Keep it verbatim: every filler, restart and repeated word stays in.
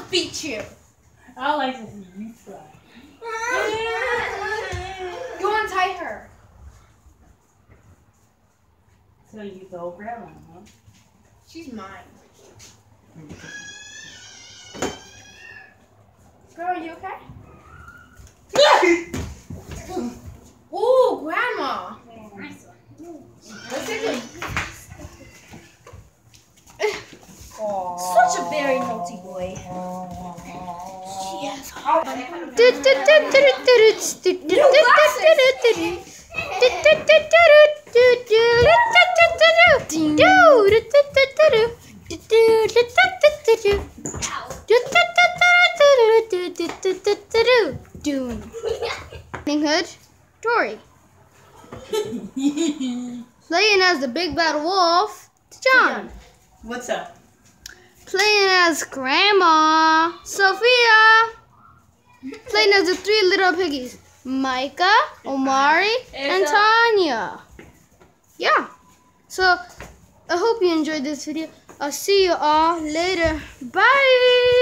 beat you. I like to see you try. Go untie her. So you go grandma, huh? She's mine. Girl, are you okay? Ooh, grandma. Nice one. Let's take it. Such a very naughty boy. Yes. Hood, Dory. Playing as the big bad wolf, John. What's up? Playing as Grandma, Sophia. Playing as the three little piggies, Micah, Omari, and Tanya. Yeah. So, I hope you enjoyed this video. I'll see you all later. Bye.